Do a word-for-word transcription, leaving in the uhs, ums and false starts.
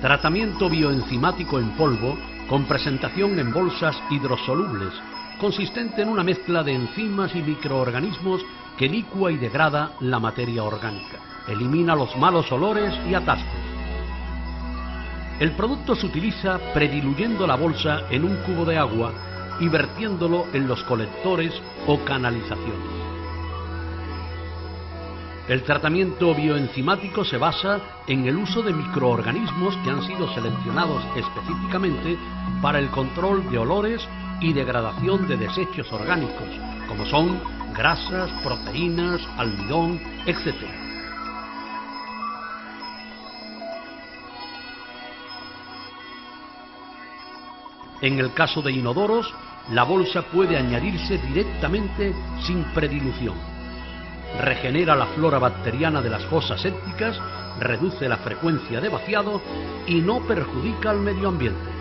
Tratamiento bioenzimático en polvo con presentación en bolsas hidrosolubles, consistente en una mezcla de enzimas y microorganismos que licúa y degrada la materia orgánica. Elimina los malos olores y atascos. El producto se utiliza prediluyendo la bolsa en un cubo de agua y vertiéndolo en los colectores o canalizaciones. El tratamiento bioenzimático se basa en el uso de microorganismos que han sido seleccionados específicamente para el control de olores y degradación de desechos orgánicos, como son grasas, proteínas, almidón, etcétera. En el caso de inodoros, la bolsa puede añadirse directamente sin predilución. Regenera la flora bacteriana de las fosas sépticas, reduce la frecuencia de vaciado y no perjudica al medio ambiente.